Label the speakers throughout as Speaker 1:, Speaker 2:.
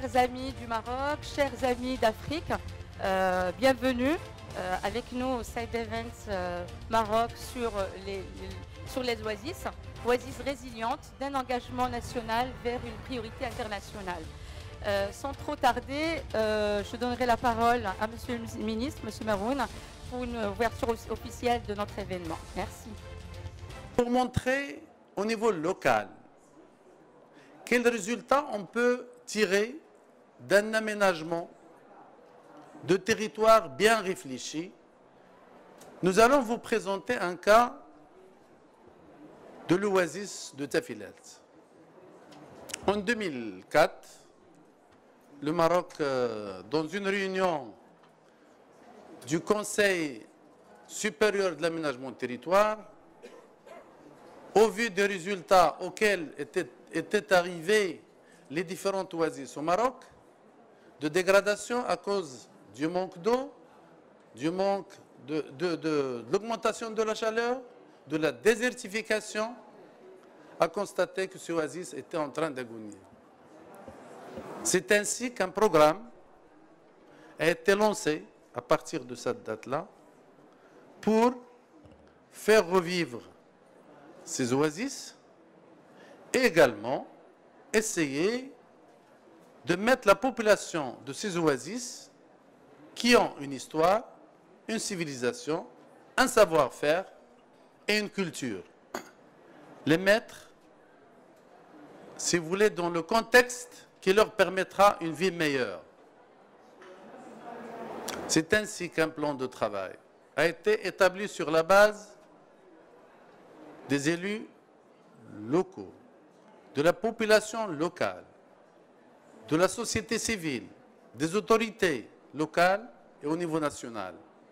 Speaker 1: chers amis du Maroc, chers amis d'Afrique, bienvenue avec nous au Side Events Maroc sur les oasis résilientes d'un engagement national vers une priorité internationale. Sans trop tarder, je donnerai la parole à Monsieur le ministre, Monsieur Maroun, pour une ouverture officielle de notre événement. Merci.
Speaker 2: Pour montrer au niveau local quels résultats on peut tirer d'un aménagement de territoire bien réfléchi, nous allons vous présenter un cas de l'oasis de Tafilat. En 2004, le Maroc, dans une réunion du Conseil supérieur de l'aménagement du territoire, au vu des résultats auxquels étaient arrivés les différentes oasis au Maroc, de dégradation à cause du manque d'eau, du manque de l'augmentation de la chaleur, de la désertification, a constaté que ce oasis était en train d'agonir. C'est ainsi qu'un programme a été lancé à partir de cette date-là pour faire revivre ces oasis et également essayer de mettre la population de ces oasis qui ont une histoire, une civilisation, un savoir-faire et une culture. Les mettre, si vous voulez, dans le contexte qui leur permettra une vie meilleure. C'est ainsi qu'un plan de travail a été établi sur la base des élus locaux, de la population locale, de la société civile, des autorités locales et au niveau national,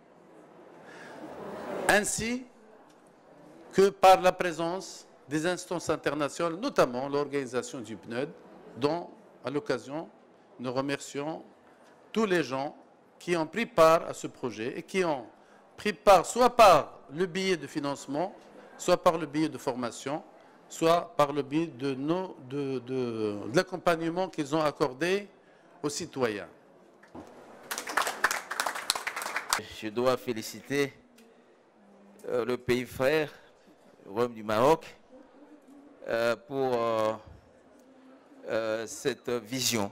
Speaker 2: ainsi que par la présence des instances internationales, notamment l'organisation du PNUD, dont, à l'occasion, nous remercions tous les gens qui ont pris part à ce projet et qui ont pris part soit par le biais de financement, soit par le biais de formation, soit par le biais de l'accompagnement qu'ils ont accordé aux citoyens.
Speaker 3: Je dois féliciter le pays frère, le Royaume du Maroc, pour cette vision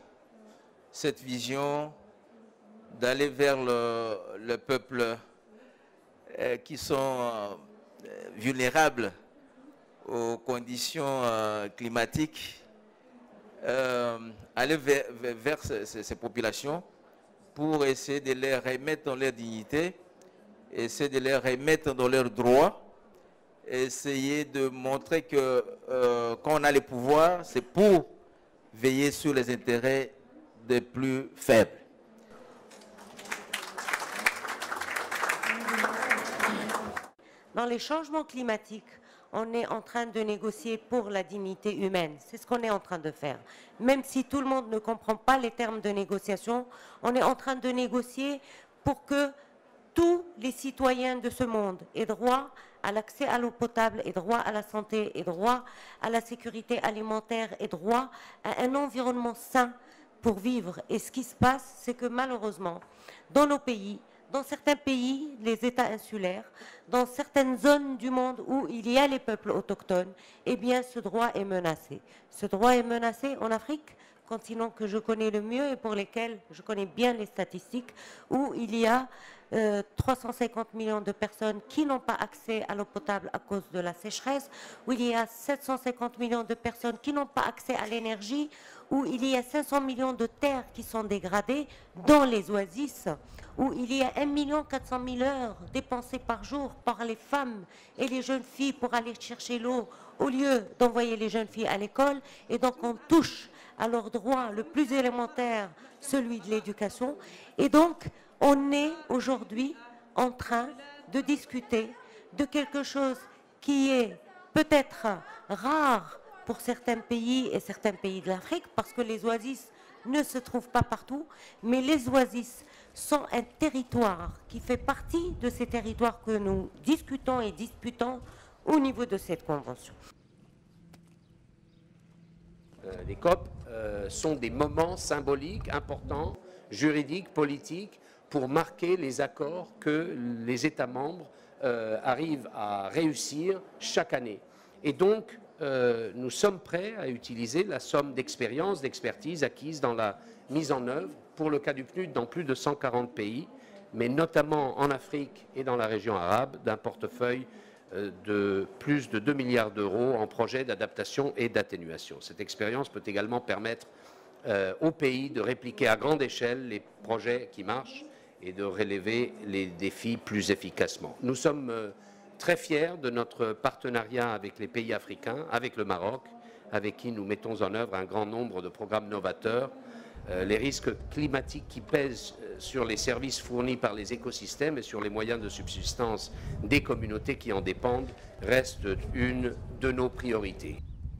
Speaker 3: d'aller vers le peuple qui sont vulnérables aux conditions climatiques, aller vers ces populations pour essayer de les remettre dans leur dignité, essayer de les remettre dans leurs droits, essayer de montrer que quand on a le pouvoir, c'est pour veiller sur les intérêts des plus faibles.
Speaker 4: Dans les changements climatiques, on est en train de négocier pour la dignité humaine. C'est ce qu'on est en train de faire. Même si tout le monde ne comprend pas les termes de négociation, on est en train de négocier pour que tous les citoyens de ce monde aient droit à l'accès à l'eau potable, aient droit à la santé, aient droit à la sécurité alimentaire, aient droit à un environnement sain pour vivre. Et ce qui se passe, c'est que malheureusement, dans nos pays, dans certains pays, les États insulaires, dans certaines zones du monde où il y a les peuples autochtones, eh bien ce droit est menacé. Ce droit est menacé en Afrique, continent que je connais le mieux et pour lesquels je connais bien les statistiques, où il y a 350 millions de personnes qui n'ont pas accès à l'eau potable à cause de la sécheresse, où il y a 750 millions de personnes qui n'ont pas accès à l'énergie, où il y a 500 millions de terres qui sont dégradées dans les oasis, où il y a 1 400 000 heures dépensées par jour par les femmes et les jeunes filles pour aller chercher l'eau au lieu d'envoyer les jeunes filles à l'école. Et donc on touche à leur droit le plus élémentaire, celui de l'éducation. Et donc on est aujourd'hui en train de discuter de quelque chose qui est peut-être rare pour certains pays et certains pays de l'Afrique, parce que les oasis ne se trouvent pas partout, mais les oasis sont un territoire qui fait partie de ces territoires que nous discutons et disputons au niveau de cette convention.
Speaker 5: Les COP, sont des moments symboliques importants, juridiques, politiques, pour marquer les accords que les États membres arrivent à réussir chaque année. Et donc, nous sommes prêts à utiliser la somme d'expérience, d'expertise acquise dans la mise en œuvre, pour le cas du PNUD, dans plus de 140 pays, mais notamment en Afrique et dans la région arabe, d'un portefeuille de plus de 2 milliards d'euros en projets d'adaptation et d'atténuation. Cette expérience peut également permettre aux pays de répliquer à grande échelle les projets qui marchent et de relever les défis plus efficacement. Nous sommes très fiers de notre partenariat avec les pays africains, avec le Maroc, avec qui nous mettons en œuvre un grand nombre de programmes novateurs. Les risques climatiques qui pèsent sur les services fournis par les écosystèmes et sur les moyens de subsistance des communautés qui en dépendent restent une de nos priorités.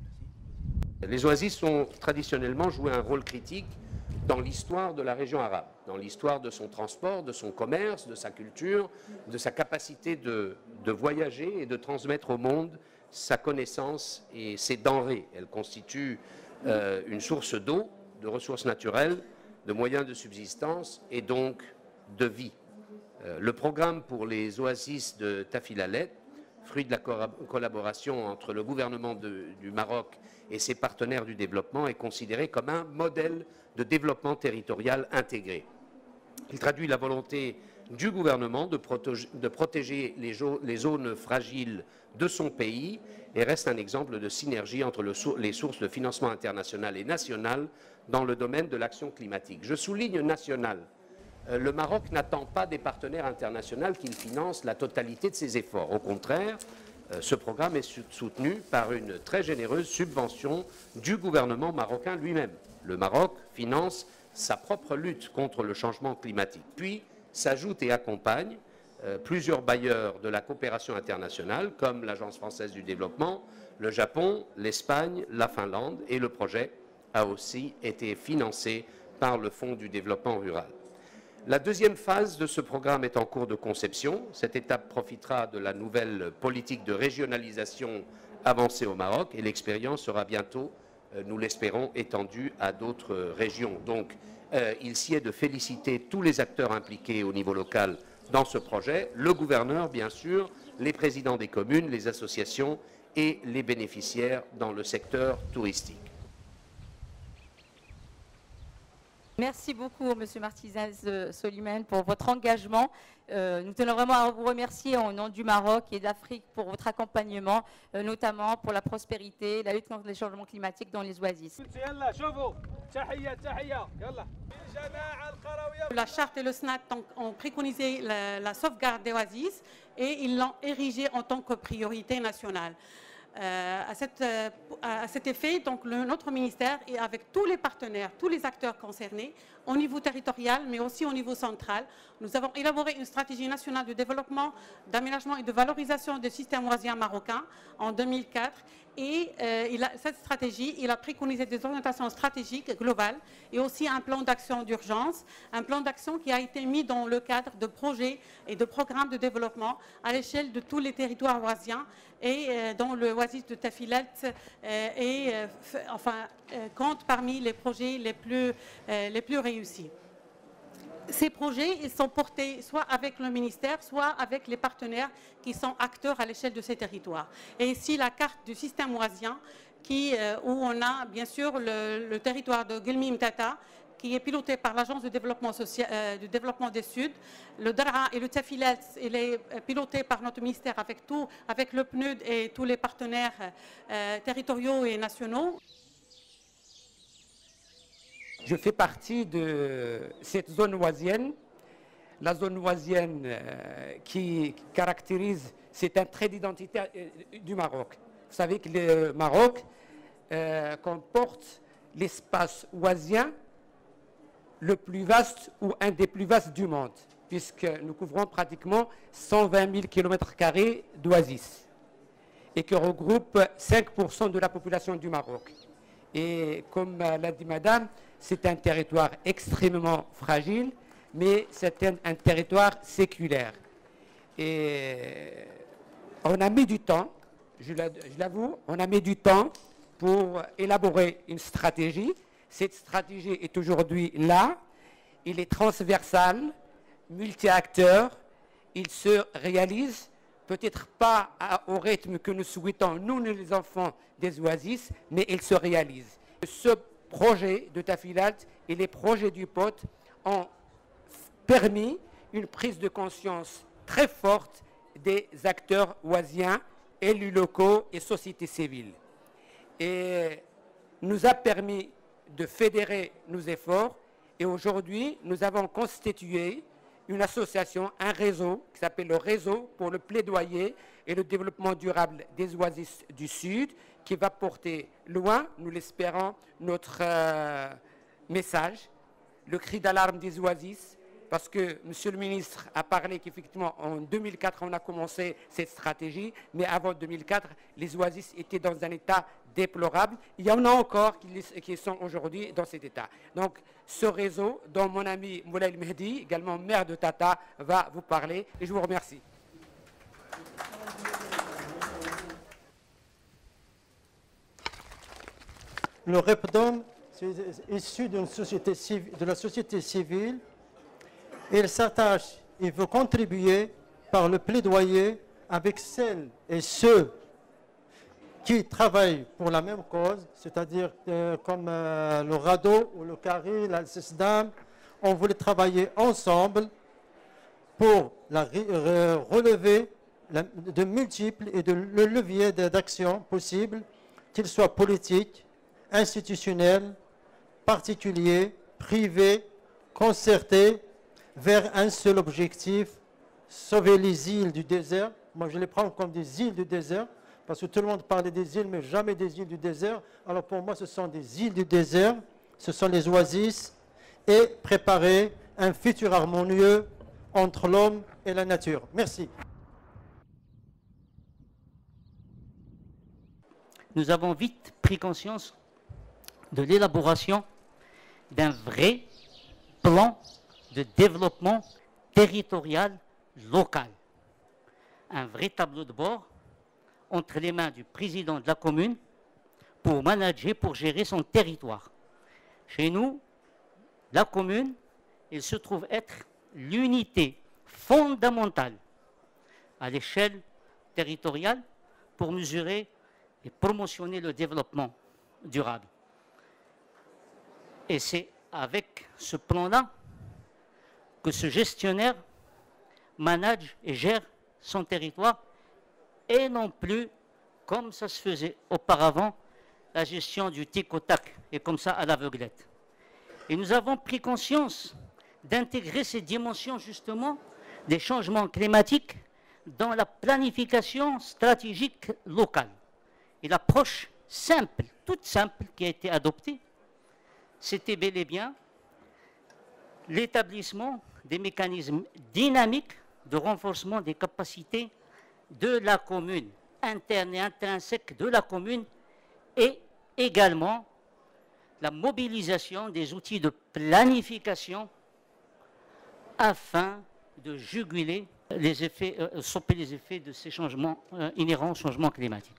Speaker 5: Les oasis ont traditionnellement joué un rôle critique dans l'histoire de la région arabe, dans l'histoire de son transport, de son commerce, de sa culture, de sa capacité de voyager et de transmettre au monde sa connaissance et ses denrées. Elles constituent une source d'eau, de ressources naturelles, de moyens de subsistance et donc de vie. Le programme pour les oasis de Tafilalet, fruit de la collaboration entre le gouvernement du Maroc et ses partenaires du développement, est considéré comme un modèle de développement territorial intégré. Il traduit la volonté du gouvernement de protéger les zones fragiles de son pays et reste un exemple de synergie entre les sources de financement international et national dans le domaine de l'action climatique. Je souligne national. Le Maroc n'attend pas des partenaires internationaux qu'il finance la totalité de ses efforts. Au contraire, ce programme est soutenu par une très généreuse subvention du gouvernement marocain lui-même. Le Maroc finance sa propre lutte contre le changement climatique. Puis s'ajoutent et accompagnent plusieurs bailleurs de la coopération internationale, comme l'Agence française du développement, le Japon, l'Espagne, la Finlande, et le projet a aussi été financé par le Fonds du développement rural. La deuxième phase de ce programme est en cours de conception. Cette étape profitera de la nouvelle politique de régionalisation avancée au Maroc et l'expérience sera bientôt, nous l'espérons, étendue à d'autres régions. Donc, il s'y est de féliciter tous les acteurs impliqués au niveau local dans ce projet, le gouverneur, bien sûr, les présidents des communes, les associations et les bénéficiaires dans le secteur touristique.
Speaker 1: Merci beaucoup, Monsieur Martizaz Soliman, pour votre engagement. Nous tenons vraiment à vous remercier au nom du Maroc et d'Afrique pour votre accompagnement, notamment pour la prospérité, la lutte contre les changements climatiques dans les oasis.
Speaker 6: La charte et le SNAT ont préconisé la sauvegarde des oasis et ils l'ont érigée en tant que priorité nationale. À cet effet, donc, notre ministère, et avec tous les partenaires, tous les acteurs concernés, au niveau territorial, mais aussi au niveau central, nous avons élaboré une stratégie nationale de développement, d'aménagement et de valorisation des systèmes oasiens marocains en 2004. Et cette stratégie, il a préconisé des orientations stratégiques globales et aussi un plan d'action d'urgence, un plan d'action qui a été mis dans le cadre de projets et de programmes de développement à l'échelle de tous les territoires oasiens et dont le oasis de Tafilalet compte parmi les projets les plus réussis. Ces projets, ils sont portés soit avec le ministère, soit avec les partenaires qui sont acteurs à l'échelle de ces territoires. Et ici, la carte du système oasien, où on a bien sûr le territoire de Guelmim Tata, qui est piloté par l'Agence de développement des Suds. Le Daraa et le Tafilalet, il est piloté par notre ministère avec le PNUD et tous les partenaires territoriaux et nationaux.
Speaker 7: Je fais partie de cette zone oasienne. La zone oasienne qui caractérise, c'est un trait d'identité du Maroc. Vous savez que le Maroc comporte l'espace oasien le plus vaste ou un des plus vastes du monde, puisque nous couvrons pratiquement 120 000 km² d'oasis et qui regroupe 5% de la population du Maroc. Et comme l'a dit Madame, c'est un territoire extrêmement fragile, mais c'est un territoire séculaire. Et on a mis du temps, je l'avoue, on a mis du temps pour élaborer une stratégie. Cette stratégie est aujourd'hui là, il est transversal, multi-acteurs, il se réalise, peut-être pas au rythme que nous souhaitons, nous les enfants des Oasis, mais il se réalise. Ce projet de Tafilalt et les projets du POT ont permis une prise de conscience très forte des acteurs oisiens, élus locaux et société civile. Et nous a permis de fédérer nos efforts. Et aujourd'hui, nous avons constitué une association, un réseau qui s'appelle le Réseau pour le plaidoyer et le développement durable des Oasis du Sud, qui va porter loin, nous l'espérons, notre message, le cri d'alarme des Oasis, parce que Monsieur le ministre a parlé qu'effectivement en 2004 on a commencé cette stratégie, mais avant 2004 les Oasis étaient dans un état déplorable. Il y en a encore qui sont aujourd'hui dans cet état. Donc ce réseau dont mon ami Moulay El Mehdi, également maire de Tata, va vous parler et je vous remercie.
Speaker 8: Le REPDOM est issu de la société civile. Il s'attache, il veut contribuer par le plaidoyer avec celles et ceux qui travaillent pour la même cause, c'est-à-dire comme le RADO ou le CARI, la CESDAM. On voulait travailler ensemble pour relever de multiples et de leviers d'action possibles, qu'ils soient politiques, institutionnels, particuliers, privés, concertés, vers un seul objectif, sauver les îles du désert. Moi, je les prends comme des îles du désert, parce que tout le monde parlait des îles, mais jamais des îles du désert. Alors pour moi, ce sont des îles du désert, ce sont les oasis, et préparer un futur harmonieux entre l'homme et la nature. Merci.
Speaker 9: Nous avons vite pris conscience de l'élaboration d'un vrai plan de développement territorial local. Un vrai tableau de bord entre les mains du président de la commune pour manager, pour gérer son territoire. Chez nous, la commune, il se trouve être l'unité fondamentale à l'échelle territoriale pour mesurer et promotionner le développement durable. Et c'est avec ce plan-là que ce gestionnaire manage et gère son territoire et non plus, comme ça se faisait auparavant, la gestion du tic au tac et comme ça à l'aveuglette. Et nous avons pris conscience d'intégrer ces dimensions justement des changements climatiques dans la planification stratégique locale. Et l'approche simple, toute simple qui a été adoptée, c'était bel et bien l'établissement des mécanismes dynamiques de renforcement des capacités de la commune, interne et intrinsèque de la commune, et également la mobilisation des outils de planification afin de juguler les effets, stopper les effets de ces changements inhérents au changement climatique.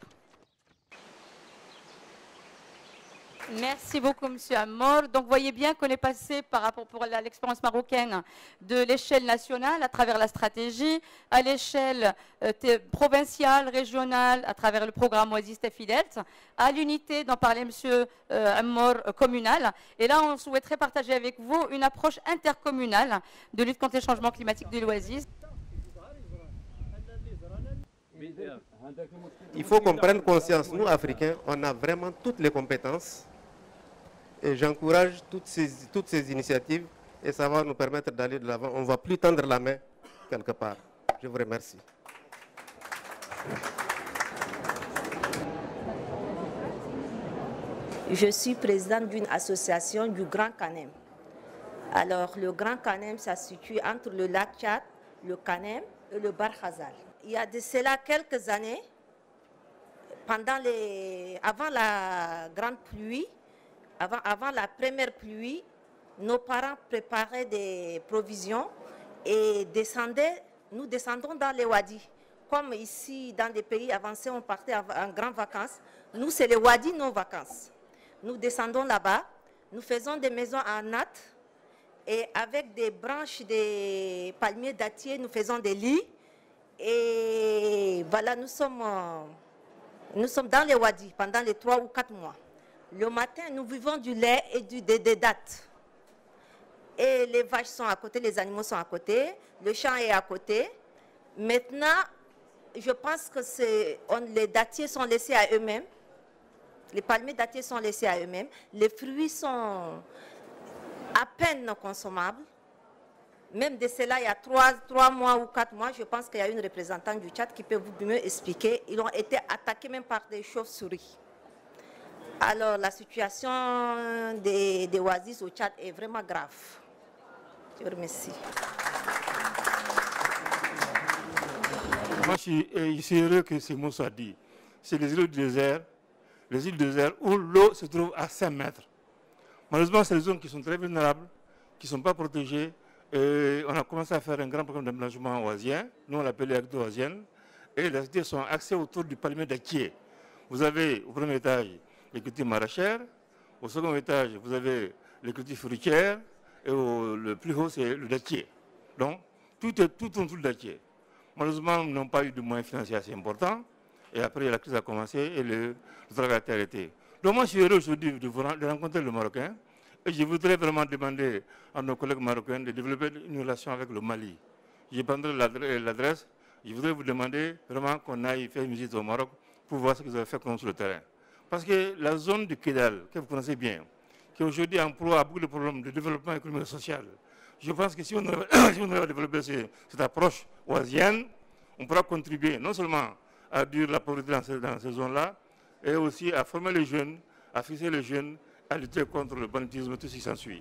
Speaker 1: Merci beaucoup, M. Amor. Donc, vous voyez bien qu'on est passé par rapport à l'expérience marocaine de l'échelle nationale à travers la stratégie, à l'échelle provinciale, régionale, à travers le programme Oasis Tafilalt, à l'unité dont parlait M. Amor communale. Et là, on souhaiterait partager avec vous une approche intercommunale de lutte contre les changements climatiques de l'Oasis.
Speaker 10: Il faut qu'on prenne conscience, nous, Africains, on a vraiment toutes les compétences. Et j'encourage toutes ces initiatives et ça va nous permettre d'aller de l'avant. On ne va plus tendre la main quelque part. Je vous remercie.
Speaker 11: Je suis présidente d'une association du Grand Kanem. Alors, le Grand Kanem, ça se situe entre le lac Tchad, le Kanem et le Bahr Ghazal. Il y a de cela quelques années, avant la grande pluie, avant la première pluie, nos parents préparaient des provisions et nous descendons dans les wadis. Comme ici, dans des pays avancés, on partait en grandes vacances. Nous, c'est les wadis, nos vacances. Nous descendons là-bas, Nous faisons des maisons en natte et avec des branches des palmiers dattiers, nous faisons des lits. Et voilà, nous sommes dans les wadis pendant les 3 ou 4 mois. Le matin, nous vivons du lait et des dattes. Et les vaches sont à côté, les animaux sont à côté, le champ est à côté. Maintenant, je pense que les dattiers sont laissés à eux-mêmes. Les palmiers dattiers sont laissés à eux-mêmes. Les fruits sont à peine consommables. Même de cela, il y a 3 mois ou 4 mois, je pense qu'il y a une représentante du Tchad qui peut vous mieux expliquer. Ils ont été attaqués même par des chauves-souris. Alors, la situation des oasis au Tchad est vraiment grave. Je vous remercie.
Speaker 12: Moi, je suis heureux que ce mot soit dit. C'est les îles du désert, où l'eau se trouve à 5 mètres. Malheureusement, c'est des zones qui sont très vulnérables, qui ne sont pas protégées. Et on a commencé à faire un grand programme d'aménagement oasien. Nous, on l'appelle les oasiennes. Et les cités sont axées autour du palmier dattier. Vous avez au premier étage les cultures maraîchères. Au second étage, vous avez les cultures fruitières. Et le plus haut, c'est le dattier. Donc, tout autour du dattier. Malheureusement, nous n'avons pas eu de moyens financiers assez importants. Et après, la crise a commencé et le travail a été arrêté. Donc, moi, je suis heureux aujourd'hui de rencontrer le Marocain. Et je voudrais vraiment demander à nos collègues marocains de développer une relation avec le Mali. Je prendrai l'adresse. Je voudrais vous demander vraiment qu'on aille faire une visite au Maroc pour voir ce qu'ils ont fait sur le terrain. Parce que la zone du Kidal, que vous connaissez bien, qui aujourd'hui emploie beaucoup de problèmes de développement économique et social, je pense que si on a développé cette approche oasienne, on pourra contribuer non seulement à réduire la pauvreté dans ces zones-là, et aussi à former les jeunes, à fixer les jeunes, à lutter contre le banditisme, tout ce qui s'ensuit.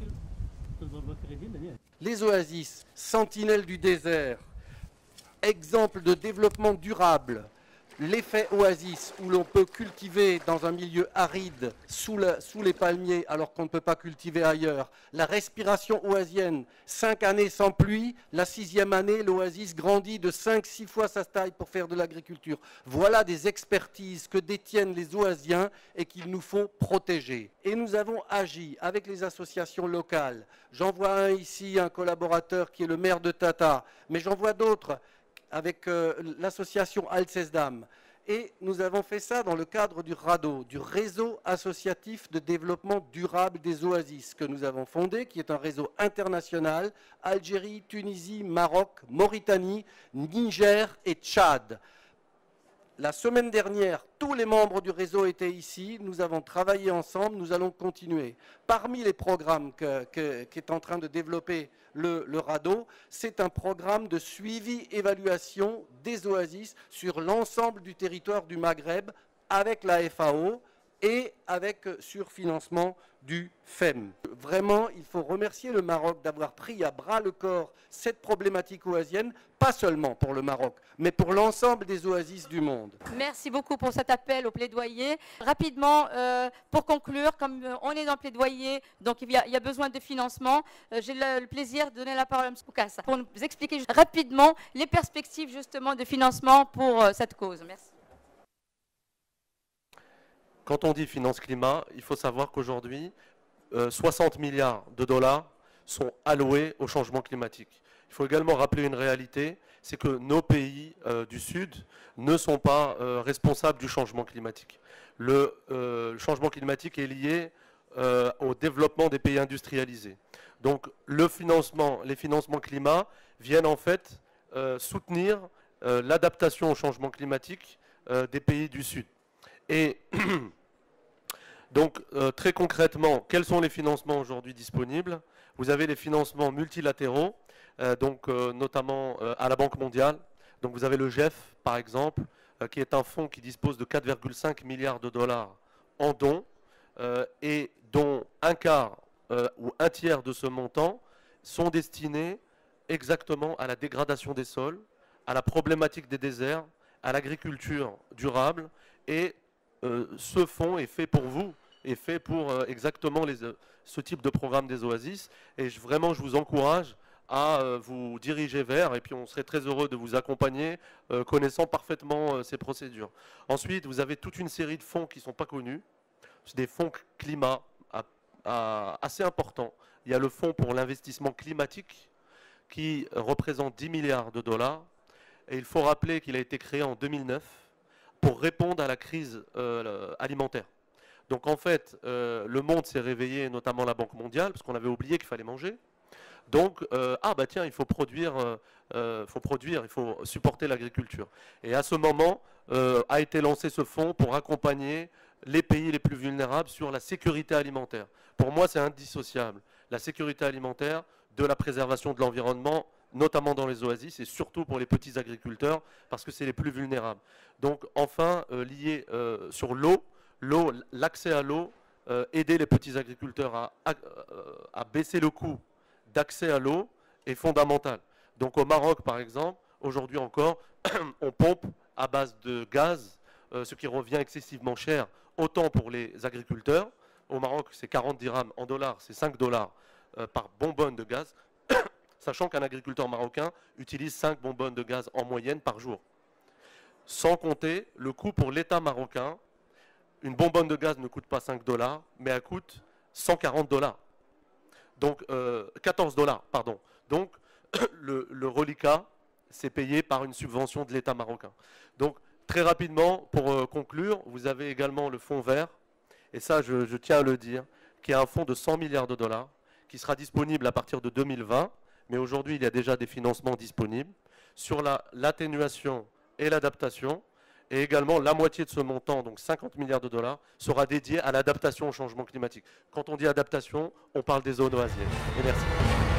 Speaker 13: Les oasis, sentinelles du désert, exemple de développement durable, l'effet oasis où l'on peut cultiver dans un milieu aride sous les palmiers alors qu'on ne peut pas cultiver ailleurs, la respiration oasienne, 5 années sans pluie, la 6e année l'oasis grandit de 5-6 fois sa taille pour faire de l'agriculture. Voilà des expertises que détiennent les oasiens et qu'il nous faut protéger. Et nous avons agi avec les associations locales. J'en vois un ici, un collaborateur qui est le maire de Tata, mais j'en vois d'autres avec l'association Alcesdam. Et nous avons fait ça dans le cadre du RADO, du réseau associatif de développement durable des oasis, que nous avons fondé, qui est un réseau international, Algérie, Tunisie, Maroc, Mauritanie, Niger et Tchad. La semaine dernière, tous les membres du réseau étaient ici, nous avons travaillé ensemble, nous allons continuer. Parmi les programmes qu'est en train de développer le RADO, c'est un programme de suivi-évaluation des oasis sur l'ensemble du territoire du Maghreb avec la FAO et avec surfinancement du FEM. Vraiment, il faut remercier le Maroc d'avoir pris à bras le corps cette problématique oasienne, pas seulement pour le Maroc, mais pour l'ensemble des oasis du monde.
Speaker 1: Merci beaucoup pour cet appel au plaidoyer. Rapidement, pour conclure, comme on est dans le plaidoyer, donc il y a besoin de financement, j'ai le plaisir de donner la parole à M. Koukassa pour nous expliquer rapidement les perspectives justement de financement pour cette cause. Merci.
Speaker 14: Quand on dit finance climat, il faut savoir qu'aujourd'hui, 60 milliards de dollars sont alloués au changement climatique. Il faut également rappeler une réalité, c'est que nos pays du Sud ne sont pas responsables du changement climatique. Le changement climatique est lié au développement des pays industrialisés. Donc les financements climat viennent en fait soutenir l'adaptation au changement climatique des pays du Sud. Et donc, très concrètement, quels sont les financements aujourd'hui disponibles? Vous avez les financements multilatéraux, notamment à la Banque mondiale. Donc, vous avez le GEF, par exemple, qui est un fonds qui dispose de 4,5 milliards de dollars en dons, et dont un quart ou un tiers de ce montant sont destinés exactement à la dégradation des sols, à la problématique des déserts, à l'agriculture durable, et ce fonds est fait pour vous, est fait pour exactement ce type de programme des oasis. Et vraiment, je vous encourage à vous diriger vers, et puis on serait très heureux de vous accompagner, connaissant parfaitement ces procédures. Ensuite, vous avez toute une série de fonds qui ne sont pas connus. C'est des fonds climat assez importants. Il y a le fonds pour l'investissement climatique qui représente 10 milliards de dollars. Et il faut rappeler qu'il a été créé en 2009 pour répondre à la crise alimentaire. Donc en fait, le monde s'est réveillé, notamment la Banque mondiale, parce qu'on avait oublié qu'il fallait manger. Donc, tiens, il faut produire, il faut supporter l'agriculture. Et à ce moment, a été lancé ce fonds pour accompagner les pays les plus vulnérables sur la sécurité alimentaire. Pour moi, c'est indissociable. La sécurité alimentaire de la préservation de l'environnement, notamment dans les oasis, et surtout pour les petits agriculteurs, parce que c'est les plus vulnérables. Donc, enfin, lié sur l'eau, l'accès à l'eau, aider les petits agriculteurs à baisser le coût d'accès à l'eau est fondamental. Donc au Maroc, par exemple, aujourd'hui encore, on pompe à base de gaz, ce qui revient excessivement cher, autant pour les agriculteurs. Au Maroc, c'est 40 dirhams, en dollars, c'est 5 dollars par bonbonne de gaz, sachant qu'un agriculteur marocain utilise 5 bonbonnes de gaz en moyenne par jour. Sans compter le coût pour l'État marocain. Une bonbonne de gaz ne coûte pas 5 dollars, mais elle coûte 140 dollars. Donc, 14 dollars, pardon. Donc, le reliquat, c'est payé par une subvention de l'État marocain. Donc, très rapidement, pour conclure, vous avez également le fonds vert, et ça, je tiens à le dire, qui est un fonds de 100 milliards de dollars, qui sera disponible à partir de 2020, mais aujourd'hui, il y a déjà des financements disponibles, sur l'atténuation et l'adaptation. Et également, la moitié de ce montant, donc 50 milliards de dollars, sera dédié à l'adaptation au changement climatique. Quand on dit adaptation, on parle des zones oasiennes. Et merci.